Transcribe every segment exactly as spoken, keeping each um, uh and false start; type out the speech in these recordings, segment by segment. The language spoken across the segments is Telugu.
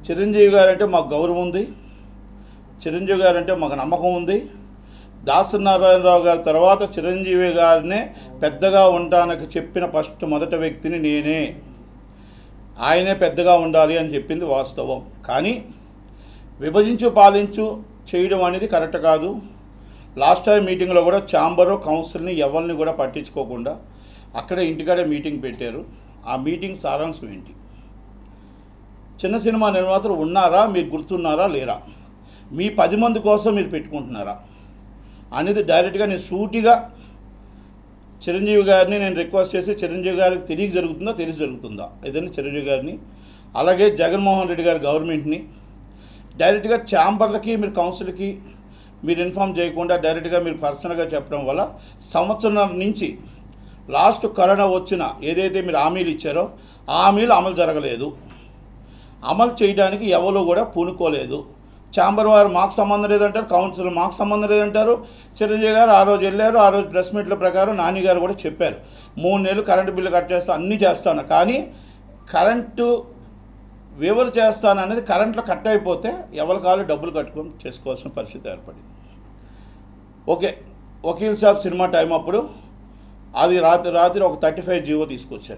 చిరంజీవి గారు అంటే మాకు గౌరవం ఉంది, చిరంజీవి గారు అంటే మాకు నమ్మకం ఉంది. దాసనారాయణరావు గారి తర్వాత చిరంజీవి గారినే పెద్దగా ఉండడానికి చెప్పిన ఫస్ట్ మొదటి వ్యక్తిని నేనే. ఆయనే పెద్దగా ఉండాలి అని చెప్పింది వాస్తవం. కానీ విభజించు పాలించు చేయడం అనేది కరెక్ట్ కాదు. లాస్ట్ టైం మీటింగ్లో కూడా ఛాంబరు కౌన్సిల్ని ఎవరిని కూడా పట్టించుకోకుండా అక్కడ ఇంటికాడే మీటింగ్ పెట్టారు. ఆ మీటింగ్ సారాంశం ఏంటి? చిన్న సినిమా నిర్మాతలు ఉన్నారా, మీరు గుర్తున్నారా లేరా, మీ పది మంది కోసం మీరు పెట్టుకుంటున్నారా అనేది డైరెక్ట్గా నేను సూటిగా చిరంజీవి గారిని నేను రిక్వెస్ట్ చేసి, చిరంజీవి గారికి తెలియక జరుగుతుందా తెలిసి జరుగుతుందా ఏదైనా చిరంజీవి గారిని, అలాగే జగన్మోహన్ రెడ్డి గారి గవర్నమెంట్ని డైరెక్ట్గా ఛాంబర్లకి మీరు కౌన్సిల్కి మీరు ఇన్ఫామ్ చేయకుండా డైరెక్ట్గా మీరు పర్సనల్గా చెప్పడం వల్ల సంవత్సరం నుంచి లాస్ట్ కరోనా వచ్చిన ఏదైతే మీరు హామీలు ఇచ్చారో ఆ హామీలు అమలు జరగలేదు. అమలు చేయడానికి ఎవరు కూడా పూనుకోలేదు. ఛాంబర్ వారు మాకు సంబంధం లేదంటారు, కౌన్సిల్ మాకు సంబంధం లేదంటారు. చిరంజీవి గారు ఆ రోజు వెళ్ళారు, ఆ రోజు ప్రెస్ మీట్ల ప్రకారం నాని గారు కూడా చెప్పారు మూడు నెలలు కరెంటు బిల్లు కట్ చేస్తా అన్నీ చేస్తాను, కానీ కరెంటు వివర్ చేస్తాను అనేది కరెంట్లో కట్ అయిపోతే ఎవరి కాళ్ళు డబ్బులు కట్టుకొని చేసుకోవాల్సిన పరిస్థితి ఏర్పడింది. Okay, Vakeel Saab cinema time అప్పుడు అది రాత్రి రాత్రి ఒక థర్టీ ఫైవ్ జీవో తీసుకొచ్చారు.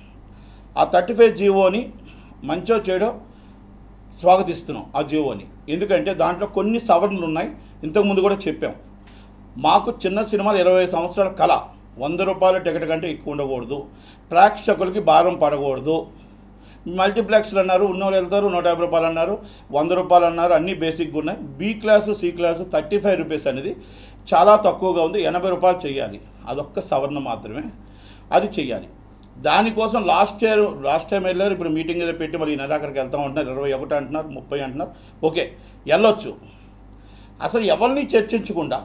ఆ థర్టీ ఫైవ్ జీవోని మంచో చెడో స్వాగతిస్తున్నాం ఆ జీవోని. ఎందుకంటే దాంట్లో కొన్ని సవరణలు ఉన్నాయి. ఇంతకుముందు కూడా చెప్పాం, మాకు చిన్న సినిమాలు ఇరవై సంవత్సరాల కళ, వంద రూపాయల టికెట్ కంటే ఎక్కువ ఉండకూడదు, ప్రేక్షకులకి భారం పడకూడదు. మల్టీప్లెక్స్లు అన్నారు, ఉన్నోళ్ళు వెళ్తారు, నూట యాభై రూపాయలు అన్నారు, వంద రూపాయలు అన్నారు, అన్నీ బేసిక్గా ఉన్నాయి. B class C class thirty five rupees అనేది చాలా తక్కువగా ఉంది, ఎనభై రూపాయలు చేయాలి. అదొక్క సవరణ మాత్రమే, అది చెయ్యాలి. దానికోసం లాస్ట్ ఇయర్ లాస్ట్ టైం వెళ్ళారు, ఇప్పుడు మీటింగ్ ఏదో పెట్టి మరి ఈ నెలాఖరికి వెళ్తూ ఉంటున్నారు. ఇరవై ఒకటి అంటున్నారు, ముప్పై అంటున్నారు. ఓకే, వెళ్ళొచ్చు. అసలు ఎవరిని చర్చించకుండా,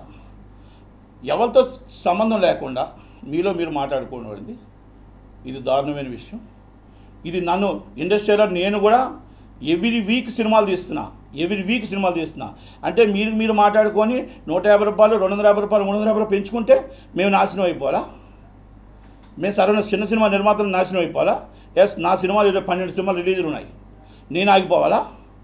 ఎవరితో సంబంధం లేకుండా మీలో మీరు మాట్లాడుకోవడం ఇది దారుణమైన విషయం. ఇది నన్ను ఇండస్ట్రీలో నేను కూడా ఎవ్రీ వీక్ సినిమాలు తీస్తున్నా, ఎవ్రీ వీక్ సినిమాలు తీస్తున్నా అంటే మీరు మీరు మాట్లాడుకొని నూట యాభై రూపాయలు రెండు వందల యాభై రూపాయలు మూడు వందల యాభై రూపాయలు పెంచుకుంటే మేము నాశనం అయిపోవాలా? మేము సరైన చిన్న సినిమా నిర్మాతలు నాశనం అయిపోవాలా? ఎస్, నా సినిమాలు ఇరవై పన్నెండు సినిమాలు రిలీజులు ఉన్నాయి, నేను ఆగిపోవాలా?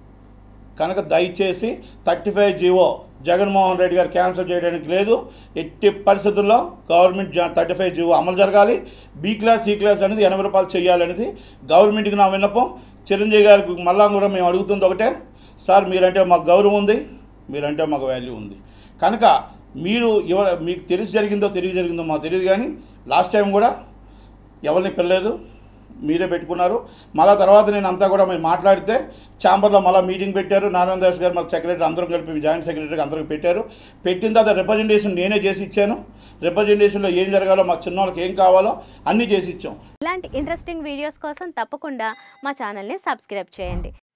కనుక దయచేసి thirty five GO Jaganmohan Reddy గారు క్యాన్సిల్ చేయడానికి లేదు. ఎట్టి పరిస్థితుల్లో గవర్నమెంట్ థర్టీ ఫైవ్ జీవో అమలు జరగాలి. బీ క్లాస్ సి క్లాస్ అనేది ఎనభై రూపాయలు చేయాలనేది గవర్నమెంట్కి నా విన్నపం. చిరంజీవి గారికి మళ్ళా కూడా మేము అడుగుతుంది ఒకటే, సార్ మీరంటే మాకు గౌరవం ఉంది, మీరంటే మాకు వాల్యూ ఉంది. కనుక మీరు ఎవ మీకు తెలిసి జరిగిందో తెలియ జరిగిందో మాకు తెలియదు, కానీ లాస్ట్ టైం కూడా ఎవరిని పిల్లలేదు, మీరే పెట్టుకున్నారు. మళ్ళీ తర్వాత నేను అంతా కూడా మేము మాట్లాడితే ఛాంబర్లో మళ్ళీ మీటింగ్ పెట్టారు. నారాయణ దాస్ గారు మా సెక్రటరీ అందరం కలిపి జాయింట్ సెక్రటరీకి అందరికి పెట్టారు. పెట్టిన తర్వాత రిప్రజెంటేషన్ నేనే చేసి ఇచ్చాను. రిప్రజెంటేషన్లో ఏం జరగాలో, మా చిన్న వాళ్ళకి ఏం కావాలో అన్నీ చేసి ఇచ్చాం. ఇలాంటి ఇంట్రెస్టింగ్ వీడియోస్ కోసం తప్పకుండా మా ఛానల్ని సబ్స్క్రైబ్ చేయండి.